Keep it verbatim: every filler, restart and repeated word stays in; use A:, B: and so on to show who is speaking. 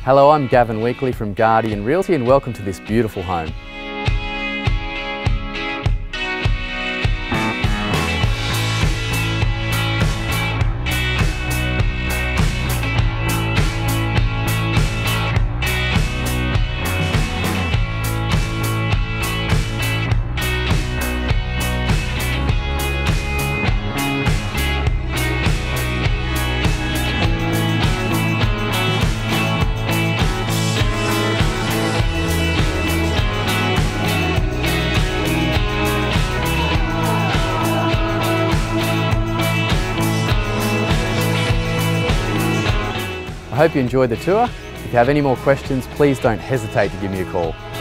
A: Hello, I'm Gavin Weekly from Guardian Realty and welcome to this beautiful home. I hope you enjoyed the tour. If you have any more questions, please don't hesitate to give me a call.